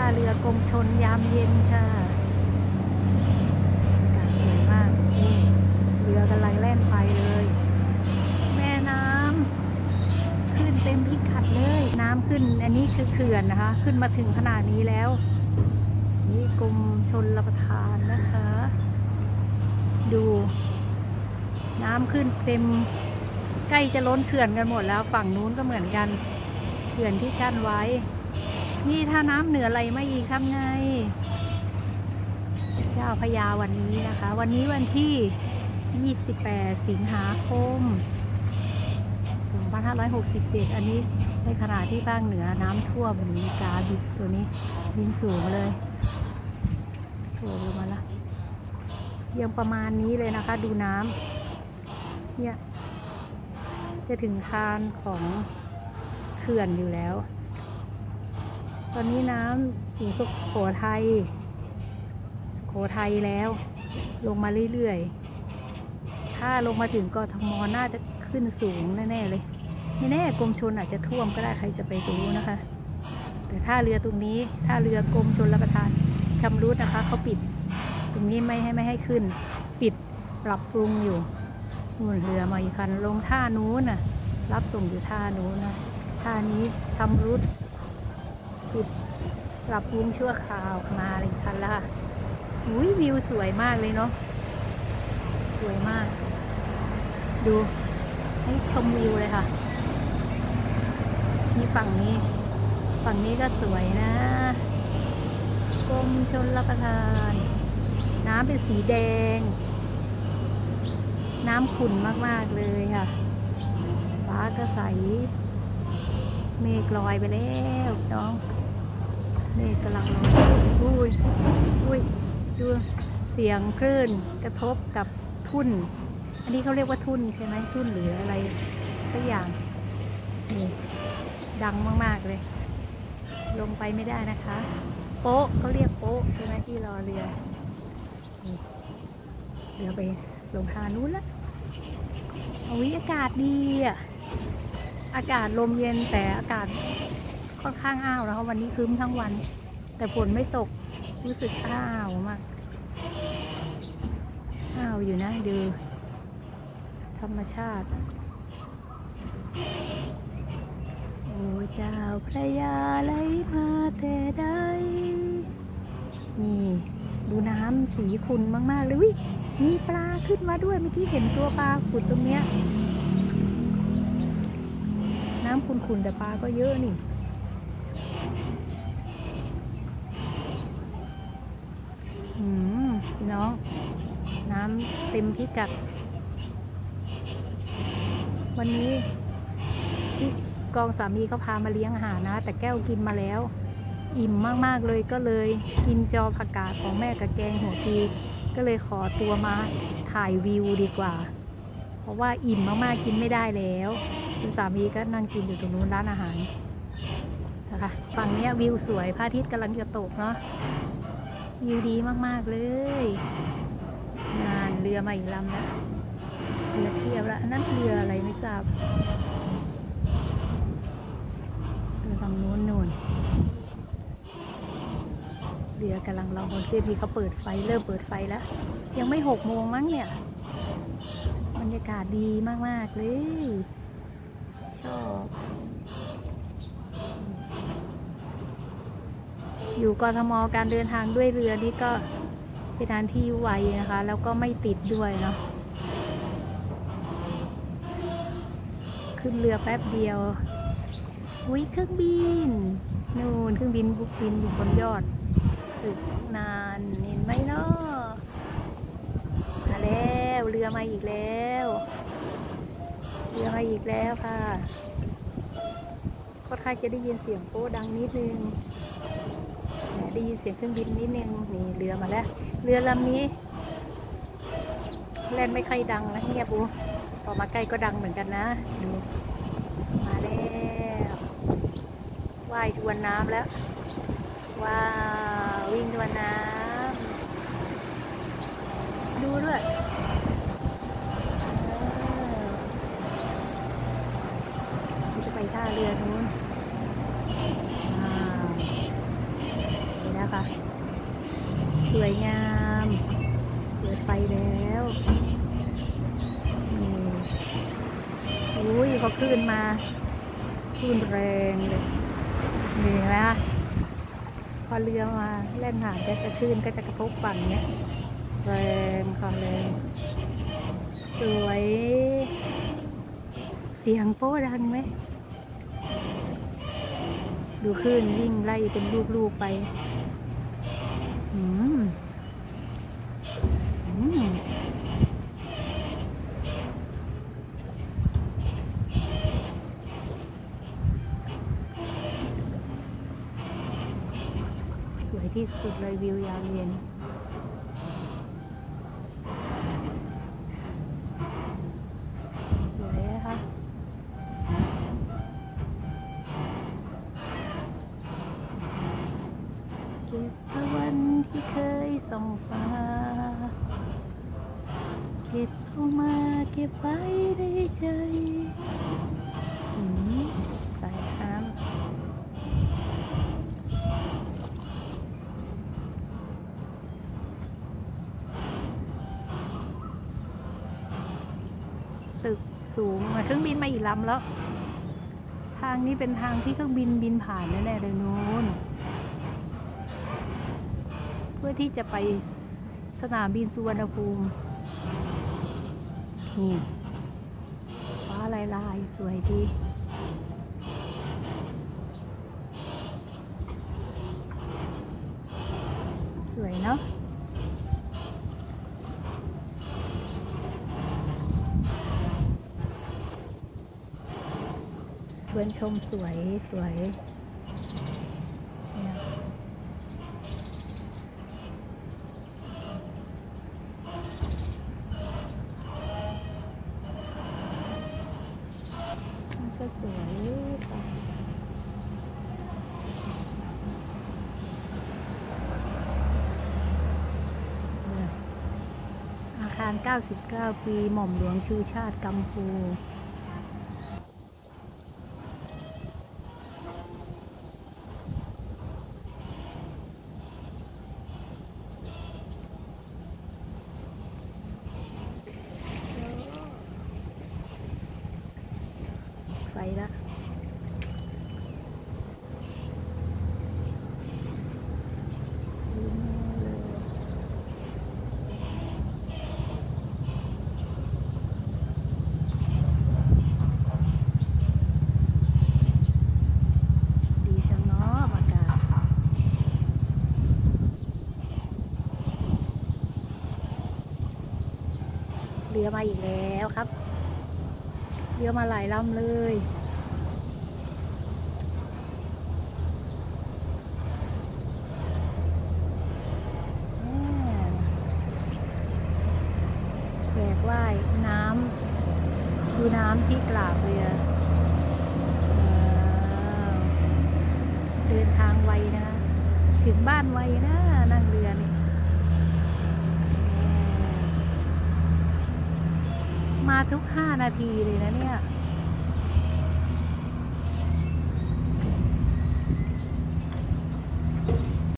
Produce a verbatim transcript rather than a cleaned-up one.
เรือกรมชลยามเย็นค่ะอากาศสวยมากนี่เรือกำลังแล่นไปเลยแม่น้ำขึ้นเต็มพิกัดเลยน้ำขึ้นอันนี้คือเขื่อนนะคะขึ้นมาถึงขนาดนี้แล้วนี่กรมชลประทานนะคะดูน้ำขึ้นเต็มใกล้จะล้นเขื่อนกันหมดแล้วฝั่งนู้นก็เหมือนกันเขื่อนที่กั้นไว้นี่ถ้าน้ำเหนือไหลมาอีกทำไงเจ้าพระยาวันนี้นะคะวันนี้วันที่ยี่สิบแปดสิงหาคมสองพันห้าร้อยหกสิบเจ็ดอันนี้ในขณะที่ภาคเหนือน้ำท่วมมีกาบิดตัวนี้ยิงสูงเลยโผล่ลงมาละยังประมาณนี้เลยนะคะดูน้ำเนี่ยจะถึงคานของเขื่อนอยู่แล้วตอนนี้น้ำสู่สุโขทัยสุโขทัยแล้วลงมาเรื่อยๆถ้าลงมาถึงกทมน่าจะขึ้นสูงแน่ๆเลยไม่แน่กรมชลอาจจะท่วมก็ได้ใครจะไปรู้นะคะแต่ถ้าเรือตรงนี้ถ้าเรือกรมชลประทานชำรุดนะคะเขาปิดตรงนี้ไม่ให้ไม่ให้ขึ้นปิดปรับปรุงอยู่นู่นเรือมาอีกคันลงท่านู้นน่ะรับส่งอยู่ท่านู้นนะท่านี้ชำรุดปิดปรับปรุงชั่วคราวมาอีกคันละอุ้ยวิวสวยมากเลยเนาะสวยมากดูให้ชมวิวเลยค่ะนี่ฝั่งนี้ฝั่งนี้ก็สวยนะกรมชลประทานน้ำเป็นสีแดงน้ำขุ่นมากๆเลยค่ะฟ้าก็ใสเมฆลอยไปแล้วน้องเมฆกำลังลอยอุ้ยอุ้ยดูเสียงคลื่นกระทบกับทุ่นอันนี้เขาเรียกว่าทุ่นใช่ไหมทุ่นหรืออะไรสักอย่างนี่ดังมากๆเลยลงไปไม่ได้นะคะโป๊ะเขาเรียกโป๊ะใช่ไหมที่รอเรือเรือไปลงทางนู้นละอุ้ยอากาศดีอ่ะอากาศลมเย็นแต่อากาศค่อนข้างอ้าวแล้ววันนี้ครึ้มทั้งวันแต่ฝนไม่ตกรู้สึกอ้าวมากอ้าวอยู่นะดูธรรมชาติโอ้เจ้าพระยาไหลมาแต่ใดนี่ดูน้ำสีขุ่นมากๆเลยวิมีปลาขึ้นมาด้วยเมื่อกี้เห็นตัวปลาขุ่นตรงเนี้ยน้ำขุ่นๆแต่ปลาก็เยอะนี่อืมพี่น้องน้ำเต็มพิกัดวันนี้ที่กองสามีเขาพามาเลี้ยงอาหารนะแต่แก้วกินมาแล้วอิ่มมากๆเลยก็เลยกินจอผักกาดของแม่กับแกงหัวปีก็เลยขอตัวมาถ่ายวิวดีกว่าเพราะว่าอิ่มมากๆกินไม่ได้แล้วคุณสามีก็นั่งกินอยู่ตรงนู้นร้านอาหารนะคะฝั่งนี้วิวสวยพระอาทิตย์กำลังจะตกเนาะวิวดีมากๆเลยงานเรือมาอีกลำแล้วเรือเทียบแล้วนั่นเรืออะไรไม่ทราบเรือฝั่งนู้นนู่นเรือกำลังรอคนขึ้นมีเขาเปิดไฟเริ่มเปิดไฟแล้วยังไม่หกโมงมั้งเนี่ยบรรยากาศดีมากๆเลยชอบอยู่กทมการเดินทางด้วยเรือนี่ก็เป็นทางที่ไวนะคะแล้วก็ไม่ติดด้วยเนาะขึ้นเรือแป๊บเดียวอุ้ยเครื่องบินนู่นเครื่องบินบุกบินอยู่บนยอดตึกนานเห็นไหมเนาะมาแล้วเรือมาอีกแล้วเรือมาอีกแล้วค่ะค่อนข้างจะได้ยินเสียงโป๊ดังนิดนึงได้ยินเสียงเครื่องบินนิดนึงนี่เรือมาแล้วเรือลำนี้แล่นไม่ค่อยดังนะเงียบปุ๊พอมาใกล้ก็ดังเหมือนกันนะดูมาแล้วว่ายทวนน้ำแล้วว้าววิ่งทวนน้ำดูด้วยจะไปท่าเรือนู้นสวยงามเปิดไฟแล้วนี่อุ้ยพอคลื่นมาคลื่นแรงเลยนี่นะพอเรือมาเล่นหาดก็จะคลื่นก็จะกระทบฝั่งเนี้ยแรงค่ะแรงสวยเสียงโป๊ดังไหมดูคลื่นวิ่งไล่เป็นลูกๆไปอืมอืมสวยที่สุดเลยวิวยามเย็นสวยนะคะเก็บตะวันที่เคยส่องฟ้าเก็บเอามาเก็บไว้ในใจอืมใส่น้ำตึกสูงเครื่องบินมาอีกลำแล้วทางนี้เป็นทางที่เครื่องบินบินผ่านแน่ๆเลยนู้นเพื่อที่จะไปสนามบินสุวรรณภูมินี่ฟ้าลายลายสวยดีสวยเนาะชวนชมสวยสวยเนี่ยมันก็สวยค่ะอาคารเก้าสิบเก้าปีหม่อมหลวงชูชาติกัมพูไปละดีจังเนาะอากาศเรือมาอีกแล้วครับเรือมาหลายลำเลยแหวกว่ายน้ำดูน้ำที่กราบเรือเดินทางไวนะถึงบ้านไวนะนั่งเรือนี่มาทุกห้านาทีเลยนะเนี่ย